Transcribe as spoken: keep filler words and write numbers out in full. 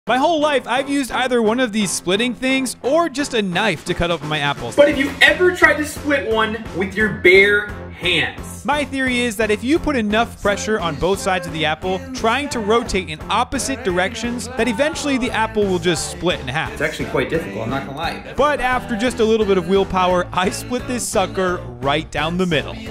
My whole life, I've used either one of these splitting things or just a knife to cut open my apples. But if you ever tried to split one with your bare hands? My theory is that if you put enough pressure on both sides of the apple, trying to rotate in opposite directions, that eventually the apple will just split in half. It's actually quite difficult, I'm not gonna lie. But after just a little bit of willpower, I split this sucker right down the middle.